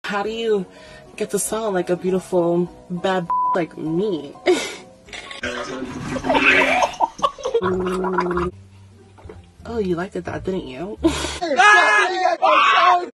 How do you get to sound like a beautiful bad like me? Oh, you liked it that, didn't you?